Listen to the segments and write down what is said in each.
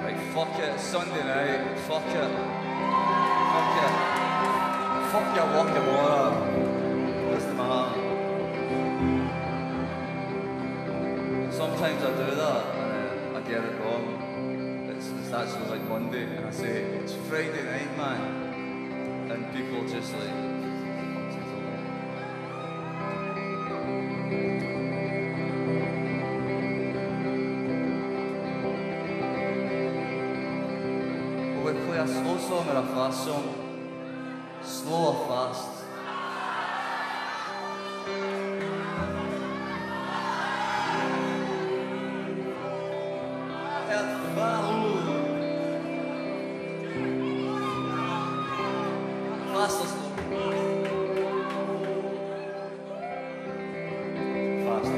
Right, fuck it, it's Sunday night, fuck it. Fuck it. Fuck your work tomorrow. What's the matter? Sometimes I do that and I get it wrong. It's actually like Monday and I say, it's Friday night, man. And people just like, will we play a slow song or a fast song? Slow or fast? Fast or slow? Fast.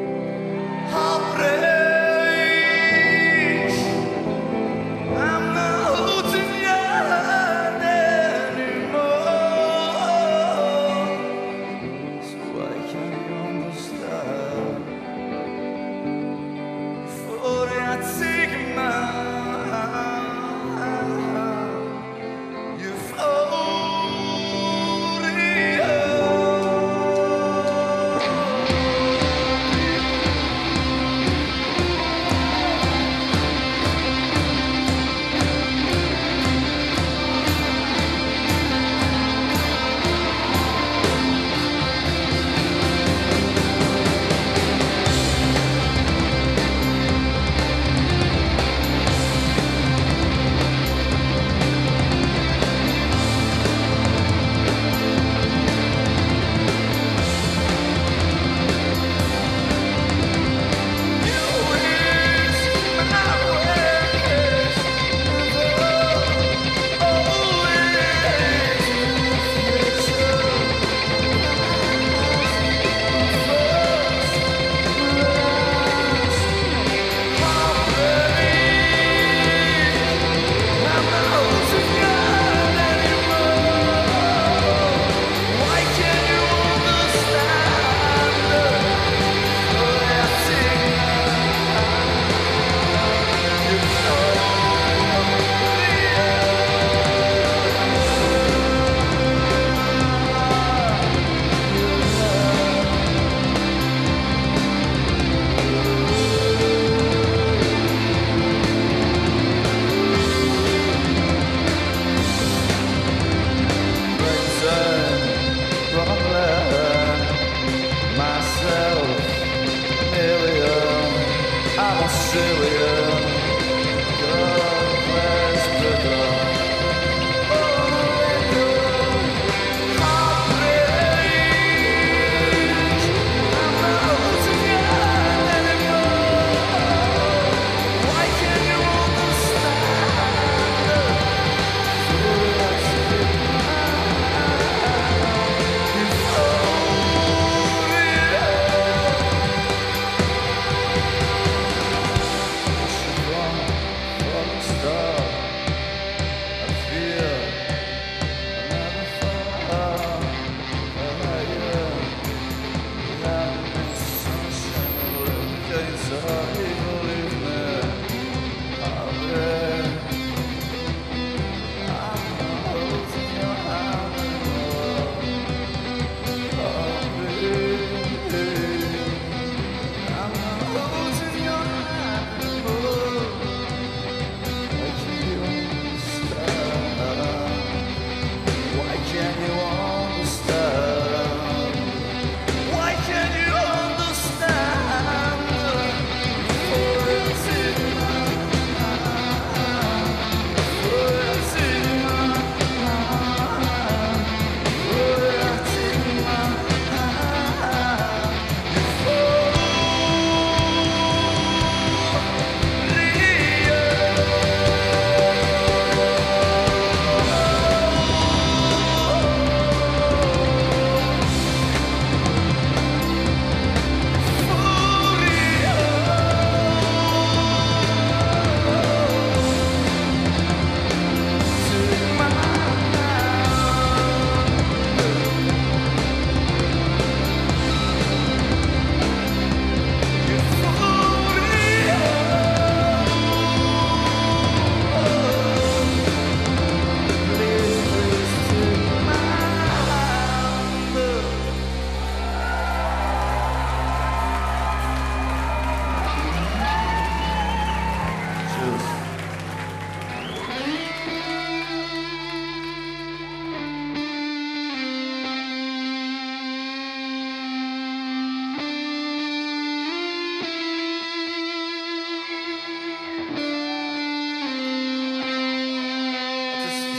Heartbreak, I'm not holding you anymore, so why can't you understand? Before I take my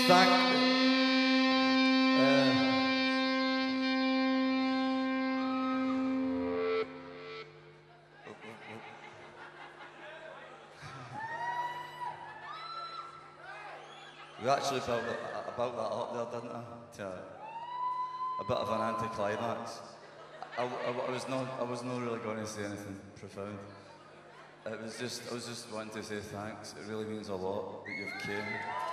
We actually built about that up there, didn't I? To a bit of an anticlimax. I was not really going to say anything profound. I was just wanting to say thanks. It really means a lot that you've came.